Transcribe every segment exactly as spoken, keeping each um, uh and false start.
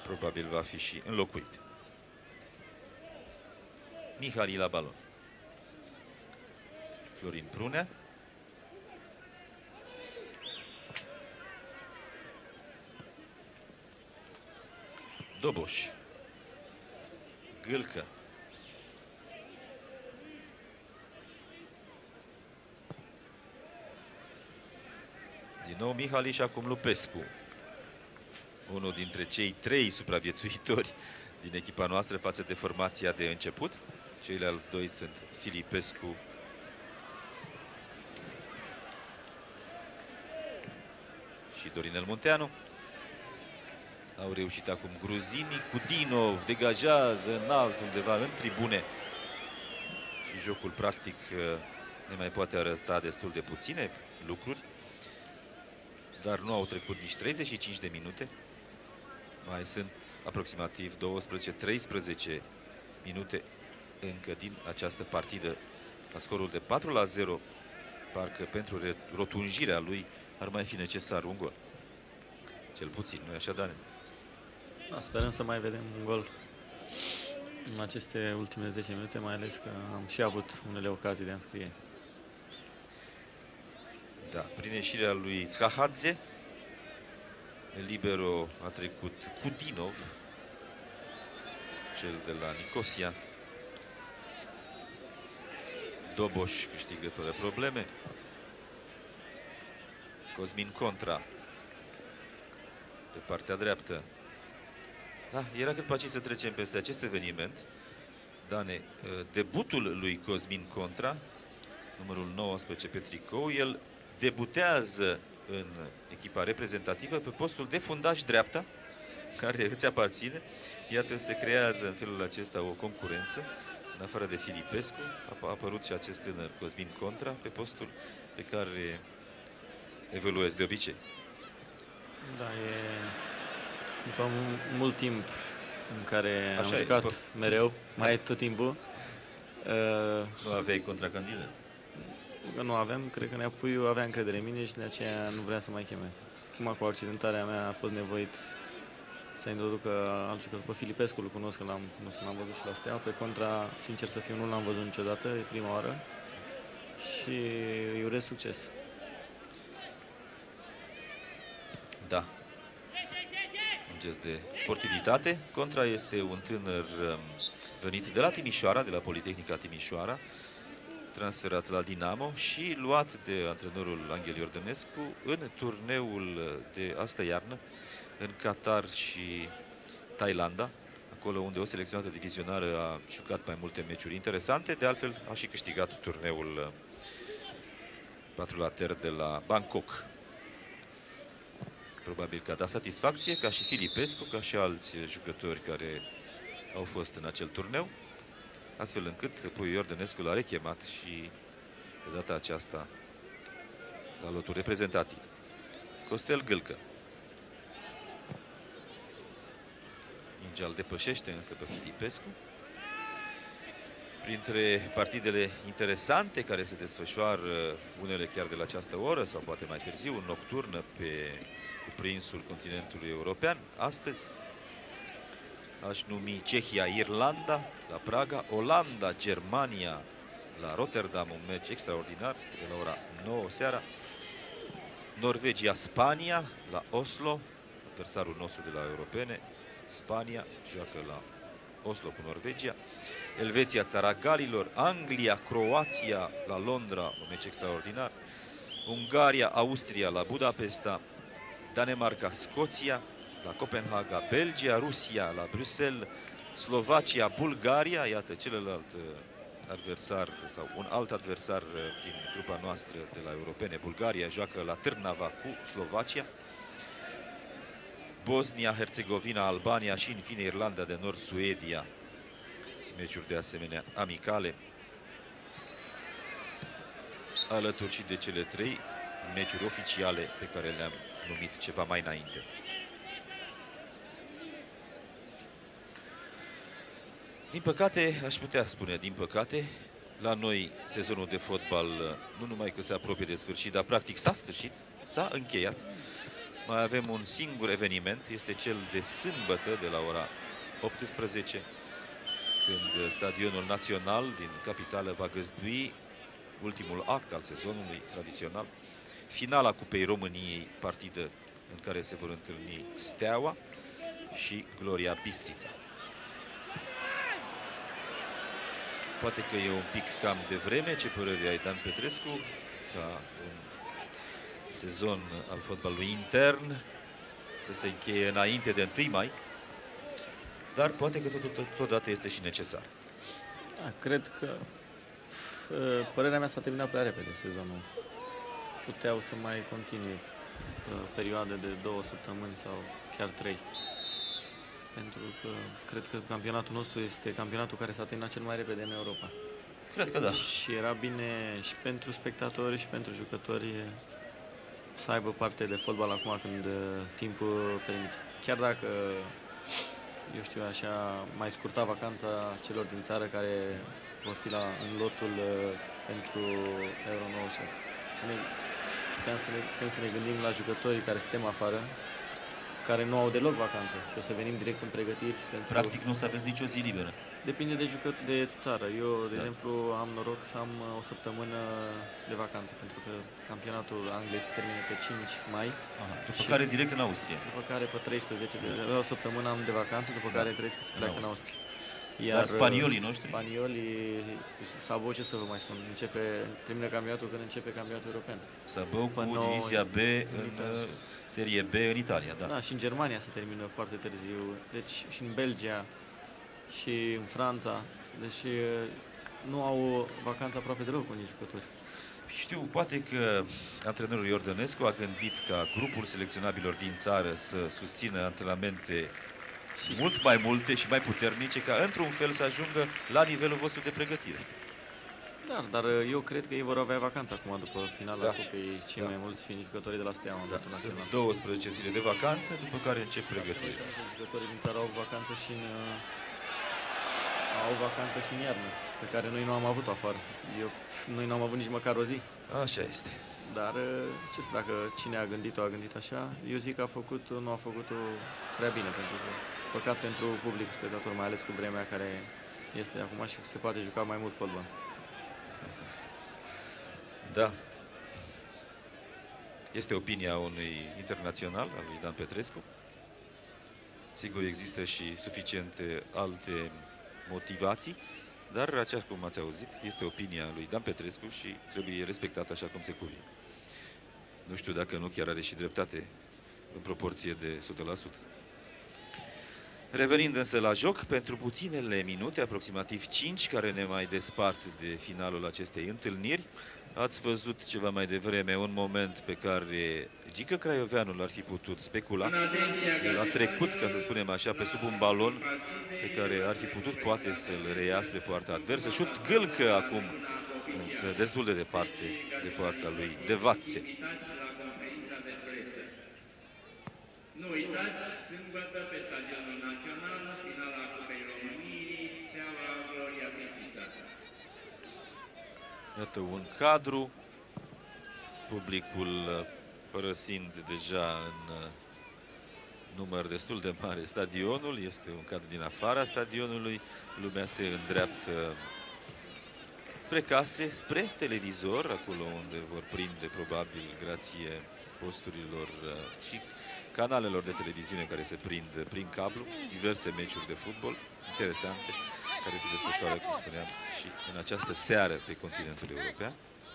probabil va fi și înlocuit. Mihali la balon. Florin Prunea. Doboș. Gâlcă. Din nou Mihali și acum Lupescu. Unul dintre cei trei supraviețuitori din echipa noastră față de formația de început. Ceilalți doi sunt Filipescu și Dorinel Munteanu. Au reușit acum gruzinii. Kudinov degajează înalt undeva în tribune. Și jocul practic ne mai poate arăta destul de puține lucruri. Dar nu au trecut nici treizeci și cinci de minute. Mai sunt aproximativ douăsprezece treisprezece minute încă din această partidă. La scorul de patru la zero, parcă pentru rotunjirea lui ar mai fi necesar un gol. Cel puțin, nu-i așa, Dane? Da, sperăm să mai vedem un gol în aceste ultime zece minute, mai ales că am și avut unele ocazii de a înscrie. Da, prin ieșirea lui Skahadze, libero a trecut Kudinov, cel de la Nicosia. Doboș câștigă fără probleme. Cosmin Contra pe partea dreaptă. Da, era cât paci să trecem peste acest eveniment. Dane, debutul lui Cosmin Contra, numărul nouăsprezece pe tricou, el debutează în echipa reprezentativă pe postul de fundaș dreapta, care îți aparține. Iată, se creează în felul acesta o concurență. În afară de Filipescu, a apărut și acest tânăr Cosmin Contra pe postul pe care evoluez de obicei. Da, e după mult timp în care Așa am e, jucat după... mereu, mai e tot timpul. Uh, nu aveai contracandidă? Nu aveam, cred că Neapuiu avea încredere în mine și de aceea nu vrea să mai cheme. Acum cu accidentarea mea a fost nevoit să introducă alt jucător. Pe Filipescu îl cunosc, că l-am văzut și la Steaua. Pe Contra, sincer să fiu, nu l-am văzut niciodată, e prima oară. Și îi urez succes. Da. Un gest de sportivitate. Contra este un tânăr venit de la Timișoara, de la Politehnica Timișoara, transferat la Dinamo și luat de antrenorul Anghel Iordănescu în turneul de astă iarnă în Qatar și Thailanda, acolo unde o selecționată divizionară a jucat mai multe meciuri interesante. De altfel, a și câștigat turneul patru later de la Bangkok. Probabil că a dat satisfacție, ca și Filipescu, ca și alți jucători care au fost în acel turneu, astfel încât Puiu Iordănescu l-a rechemat și de data aceasta la lotul reprezentativ. Costel Gâlcă. Mingea îl depășește însă pe Filipescu. Printre partidele interesante care se desfășoară, unele chiar de la această oră sau poate mai târziu, în nocturnă pe cuprinsul continentului european, astăzi aș numi Cehia-Irlanda la Praga, Olanda-Germania la Rotterdam, un meci extraordinar de la ora nouă seara, Norvegia-Spania la Oslo, adversarul nostru de la europene. Spania joacă la Oslo cu Norvegia. Elveția, țara Galilor. Anglia, Croația la Londra, un meci extraordinar. Ungaria, Austria la Budapesta. Danemarca, Scoția la Copenhaga. Belgia, Rusia la Bruxelles. Slovacia, Bulgaria, iată celălalt adversar sau un alt adversar din grupa noastră de la europene. Bulgaria joacă la Trnava cu Slovacia. Bosnia, Herțegovina, Albania și, în fine, Irlanda de Nord, Suedia. Meciuri de asemenea amicale. Alături și de cele trei meciuri oficiale pe care le-am numit ceva mai înainte. Din păcate, aș putea spune, din păcate, la noi sezonul de fotbal nu numai că se apropie de sfârșit, dar practic s-a sfârșit, s-a încheiat. Mai avem un singur eveniment, este cel de sâmbătă de la ora optsprezece, când Stadionul Național din capitală va găzdui ultimul act al sezonului tradițional, finala Cupei României, partidă în care se vor întâlni Steaua și Gloria Bistrița. Poate că e un pic cam de vreme, ce părere ai, Dan Petrescu, ca un sezon al fotbalului intern să se încheie înainte de întâi mai, dar poate că totodată este și necesar. Da, cred că părerea mea s-a terminat prea repede sezonul. Puteau să mai continue perioade de două săptămâni sau chiar trei. Pentru că cred că campionatul nostru este campionatul care s-a terminat cel mai repede în Europa. Cred că da. Și era bine și pentru spectatori și pentru jucători să aibă parte de fotbal acum când timpul permite. Chiar dacă, eu știu așa, mai scurta vacanța celor din țară care vor fi la, în lotul uh, pentru Euro nouăzeci și șase. Să ne, putem, să ne, putem să ne gândim la jucătorii care suntem afară, care nu au deloc vacanță și o să venim direct în pregătiri. Pentru... Practic nu o să aveți nicio zi liberă. Depinde de, jucă... de țară. Eu, de da. exemplu, am noroc să am o săptămână de vacanță, pentru că campionatul Angliei se termină pe cinci mai. Aha, după care direct în Austria. După care pe treisprezece, de o săptămână am de vacanță, după da. care treisprezece pleacă în Austria. Iar Dar spaniolii noștri? Spaniolii, Sabău, ce să vă mai spun, începe, termină campionatul când începe campionatul european. Sabău cu nou, divizia B în, în serie B în Italia, da. Da, și în Germania se termină foarte târziu, deci și în Belgia și în Franța, deci nu au vacanță aproape deloc unii jucători. Știu, poate că antrenorul Iordănescu a gândit ca grupul selecționabilor din țară să susțină antrenamente și mult mai multe și mai puternice, ca într-un fel să ajungă la nivelul vostru de pregătire. Da, dar eu cred că ei vor avea vacanță acum, după finala da. Cupei, cei da. mai mulți fiind jucătorii de la Steaua. Da. Sunt douăsprezece zile de vacanță, după care încep pregătirea. Jucătorii din țară au vacanță și în, au vacanță și în iarnă, pe care noi nu am avut-o afară. Eu, noi nu am avut nici măcar o zi. Așa este. Dar ce să, dacă cine a gândit-o, a gândit așa, eu zic că a făcut, nu a făcut-o prea bine, pentru că păcat pentru public spectator, mai ales cu vremea care este acum și se poate juca mai mult fotbal. Da. Este opinia unui internațional, al lui Dan Petrescu. Sigur, există și suficiente alte motivații, dar, așa cum ați auzit, este opinia lui Dan Petrescu și trebuie respectată așa cum se cuvine. Nu știu dacă nu chiar are și dreptate în proporție de o sută la sută. Revenind însă la joc, pentru puținele minute, aproximativ cinci, care ne mai despart de finalul acestei întâlniri, ați văzut ceva mai devreme un moment pe care Gică Craioveanul ar fi putut specula. El a trecut, ca să spunem așa, pe sub un balon pe care ar fi putut poate să-l reia spre poarta adversă. Șut gâlcă acum, însă destul de departe de poarta lui Devațe. Nu uitați, sâmbătă pe Stadionul Național, finala Cupei României, Steaua Gloria Bistrița. Iată un cadru, publicul părăsind deja în număr destul de mare stadionul, este un cadru din afara stadionului, lumea se îndreaptă spre case, spre televizor, acolo unde vor prinde probabil grație posturilor și canalelor de televiziune care se prind prin cablu, diverse meciuri de fotbal interesante, care se desfășoară, cum spuneam, și în această seară pe continentul european.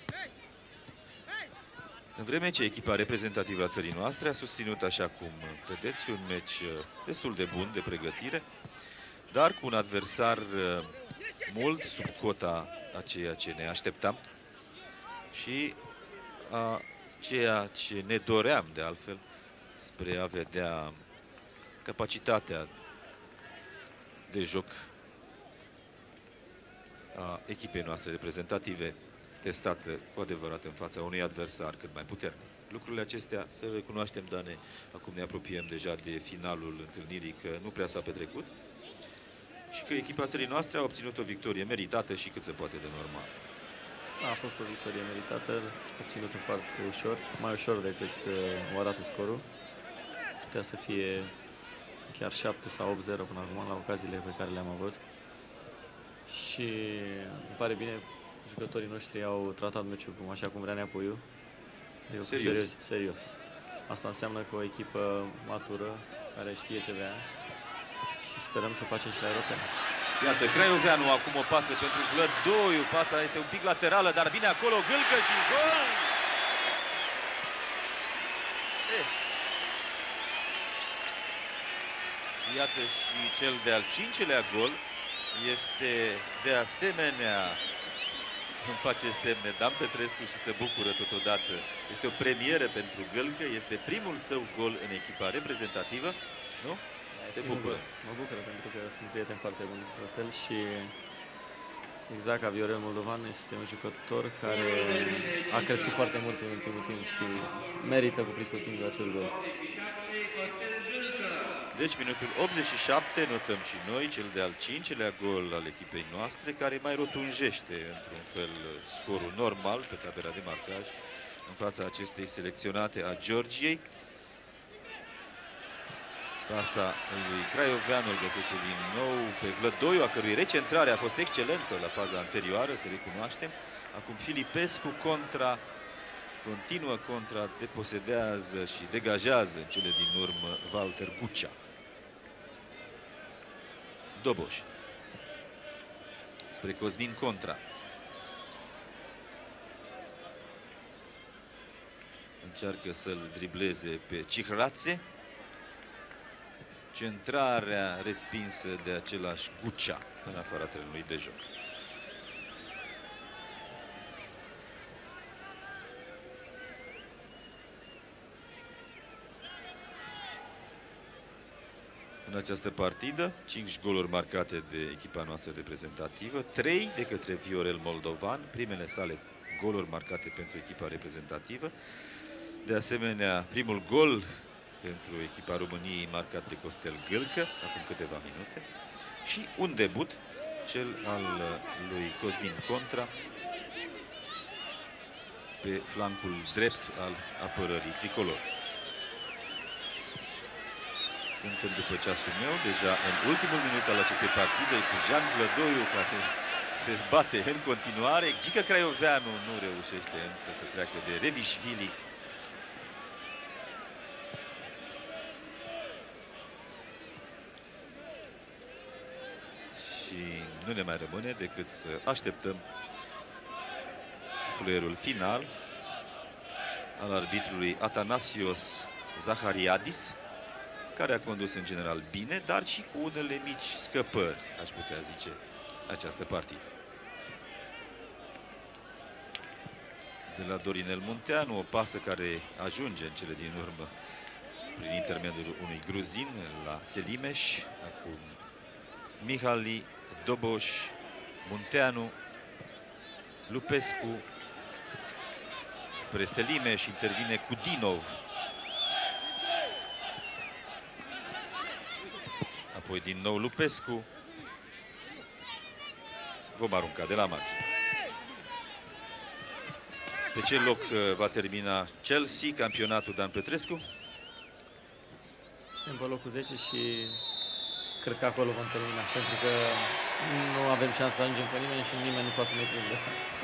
În vreme ce echipa reprezentativă a țării noastre a susținut, așa cum vedeți, un meci destul de bun de pregătire, dar cu un adversar mult sub cota a ceea ce ne așteptam și a ceea ce ne doream, de altfel, spre a vedea capacitatea de joc a echipei noastre reprezentative testată cu adevărat în fața unui adversar cât mai puternic. Lucrurile acestea, să recunoaștem, Dane, acum ne apropiem deja de finalul întâlnirii, că nu prea s-a petrecut și că echipa țării noastre a obținut o victorie meritată și cât se poate de normal. A fost o victorie meritată, obținută foarte ușor, mai ușor decât uh, o arată scorul. putea să fie chiar șapte sau opt zero până acum la ocaziile pe care le-am avut. Și îmi pare bine, jucătorii noștri au tratat meciul cum, așa cum vrea Neapoiu. Eu serios. serios, serios. Asta înseamnă că o echipă matură, care știe ce vrea, și sperăm să facem și la europene. Iată, Craioveanu acum o pasă pentru Vlădoiu. Pasa este un pic laterală, dar vine acolo Gâlcă și gol! Eh. Iată și cel de-al cincilea gol. Este de asemenea, îmi face semne Dan Petrescu și se bucură totodată. Este o premieră pentru Gâlcă, este primul său gol în echipa reprezentativă, nu? Te bucură. Mă bucură pentru că sunt prieteni foarte buni la fel și exact ca Viorel Moldovan este un jucător care a crescut foarte mult în ultimul timp și merită cu prisosință acest gol. Deci minutul optzeci și șapte, notăm și noi cel de-al cincilea gol al echipei noastre, care mai rotunjește într-un fel scorul normal pe tabela de marcaj în fața acestei selecționate a Georgiei. Pasa lui Craioveanu îl găsește din nou pe Vlădoiu, a cărui recentrare a fost excelentă la faza anterioară, să recunoaștem. Acum Filipescu contra, continuă contra, deposedează și degajează în cele din urmă Walter Gucea. Doboș spre Cosmin contra. Încearcă să-l dribleze pe Cihrațe. Centrarea respinsă de același Gucea în afara terenului de joc. În această partidă, cinci goluri marcate de echipa noastră reprezentativă, trei de către Viorel Moldovan, primele sale goluri marcate pentru echipa reprezentativă. De asemenea, primul gol pentru echipa României marcat de Costel Gâlcă, acum câteva minute. Și un debut, cel al lui Cosmin Contra, pe flancul drept al apărării tricolor. Suntem după ceasul meu, deja în ultimul minut al acestei partide, cu Jean Vlădoiu, care se zbate în continuare. Gică Craioveanu nu reușește însă să treacă de Revișvili. Și nu ne mai rămâne decât să așteptăm fluierul final al arbitrului Atanasios Zahariadis, care a condus în general bine, dar și cu unele mici scăpări, aș putea zice, această partidă. De la Dorinel Munteanu, o pasă care ajunge în cele din urmă prin intermediul unui gruzin la Selimeș. Acum Mihali, Doboș, Munteanu, Lupescu spre Selimeș, intervine Kudinov. Apoi din nou Lupescu. Vom arunca de la margine. Pe ce loc va termina Chelsea, campionatul Dan Petrescu? Suntem pe locul zece și cred că acolo vom termina, pentru că nu avem șansă să ajungem pe nimeni și nimeni nu poate să ne prindă.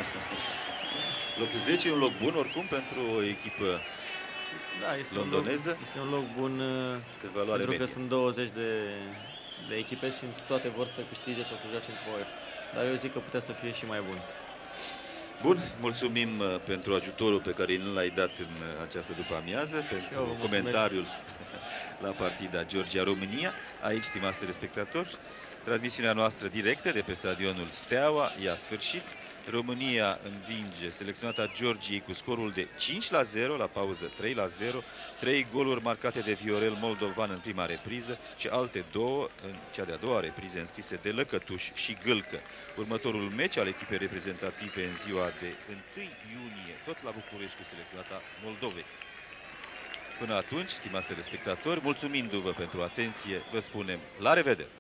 Locul zece e un loc bun oricum pentru o echipă da, este londoneză. Un loc, este un loc bun pentru medie. Că sunt douăzeci de, de echipe și toate vor să câștige sau să joace în P O F. Dar eu zic că putea să fie și mai bun. Bun, mulțumim pentru ajutorul pe care nu l-ai dat în această după-amiază, pentru eu, comentariul la partida Georgia-România. Aici, stimați telespectatori, transmisiunea noastră directă de pe stadionul Steaua i-a sfârșit. România învinge selecționata Georgiei cu scorul de cinci la zero, la pauză trei la zero, trei goluri marcate de Viorel Moldovan în prima repriză și alte două în cea de-a doua repriză înscrise de Lăcătuș și Gâlcă. Următorul meci al echipei reprezentative în ziua de întâi iunie, tot la București, cu selecționata Moldovei. Până atunci, stimați telespectatori, mulțumindu-vă pentru atenție, vă spunem la revedere!